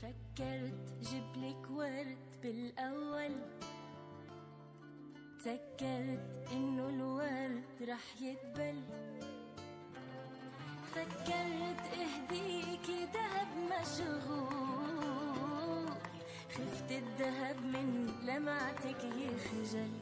فكرت جبلك ورد بالأول، تذكرت إنه الورد رح يدبل، فكرت اهديكي دهب مشغول، خفت الدهب من لمعتك يخجل.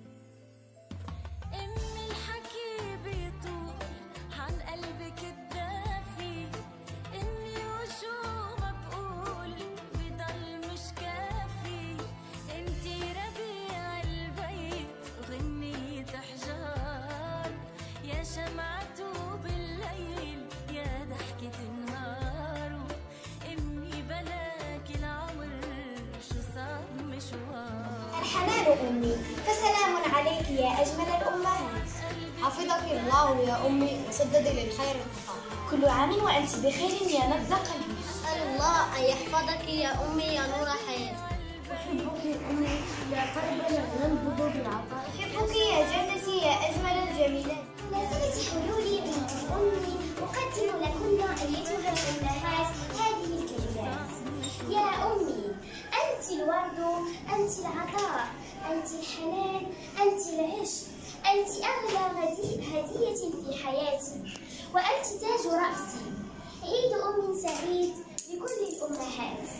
أمي الحكي بيطول عن قلبك الدافي، إني وشو ما بقول بضل مش كافي. انتي ربيع البيت وغنية أحجار، يا شمعته بالليل يا ضحكة النهار. أمي بلاك العمر شو صار مشوار. الحنان أمي، فسلام عليك يا أجمل الأمهات. حفظك الله يا أمي وسدد للخير الخطا. كل عام وأنت بخير يا نبض قلبي. أسأل الله أن يحفظك يا أمي يا نور حياتي. أحبك أمي يا قلب ينبض بالعطاء. أحبك يا جنتي يا أجمل الجميلات. نازلة حلولي بنت أمي أقدم لكن أيتها الأمهات هذه الكلمات. يا أمي، أنت الورد، أنت العطاء، أنت الحنان، أنت العشق، أنت أغلى هدية في حياتي، وأنت تاج رأسي. عيد أم سعيد لكل الأمهات.